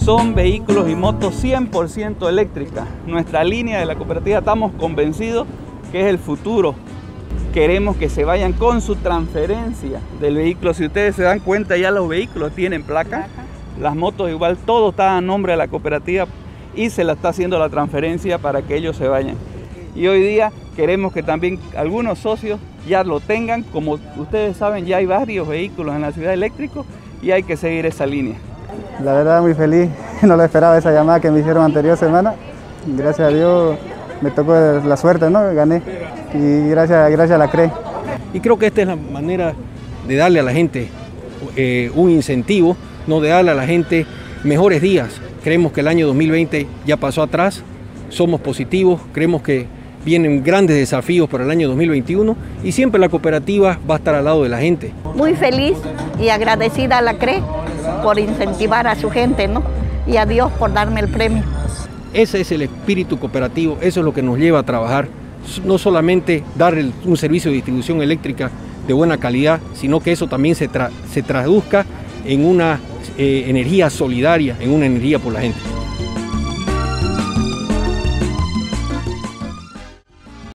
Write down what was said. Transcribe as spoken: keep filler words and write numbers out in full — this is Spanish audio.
son vehículos y motos cien por ciento eléctricas. Nuestra línea de la cooperativa estamos convencidos que es el futuro. Queremos que se vayan con su transferencia del vehículo. Si ustedes se dan cuenta, ya los vehículos tienen placa, las motos igual, todo está a nombre de la cooperativa y se la está haciendo la transferencia para que ellos se vayan. Y hoy día queremos que también algunos socios ya lo tengan. Como ustedes saben, ya hay varios vehículos en la ciudad eléctricos y hay que seguir esa línea. La verdad muy feliz, no lo esperaba esa llamada que me hicieron anterior semana. Gracias a Dios me tocó la suerte, ¿no? Gané y gracias, gracias a la C R E. Y creo que esta es la manera de darle a la gente eh, un incentivo, no de darle a la gente mejores días. Creemos que el año dos mil veinte ya pasó atrás, somos positivos, creemos que vienen grandes desafíos para el año dos mil veintiuno y siempre la cooperativa va a estar al lado de la gente. Muy feliz y agradecida a la C R E por incentivar a su gente, ¿no? Y a Dios por darme el premio. Ese es el espíritu cooperativo, eso es lo que nos lleva a trabajar, no solamente dar el, un servicio de distribución eléctrica de buena calidad, sino que eso también se, tra se traduzca en una eh, energía solidaria, en una energía por la gente.